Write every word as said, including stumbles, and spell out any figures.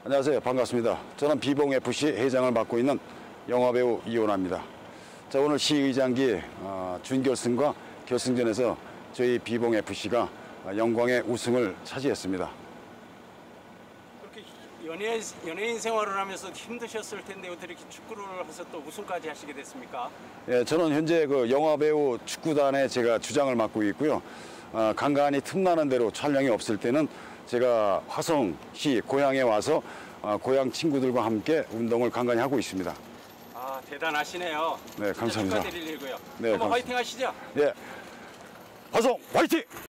안녕하세요. 반갑습니다. 저는 비봉에프씨 회장을 맡고 있는 영화배우 이원화입니다. 자, 오늘 시의장기 어, 준결승과 결승전에서 저희 비봉에프씨가 영광의 우승을 차지했습니다. 그렇게 연예, 연예인 생활을 하면서 힘드셨을 텐데 어떻게 이렇게 축구를 해서 또 우승까지 하시게 됐습니까? 예, 저는 현재 그 영화배우 축구단에 제가 주장을 맡고 있고요. 어, 간간히 틈나는 대로 촬영이 없을 때는 제가 화성시 고향에 와서 어, 고향 친구들과 함께 운동을 간간히 하고 있습니다. 아, 대단하시네요. 네, 감사합니다. 축하드리고요. 네, 한번 감사- 화이팅 하시죠. 예, 화성 화이팅!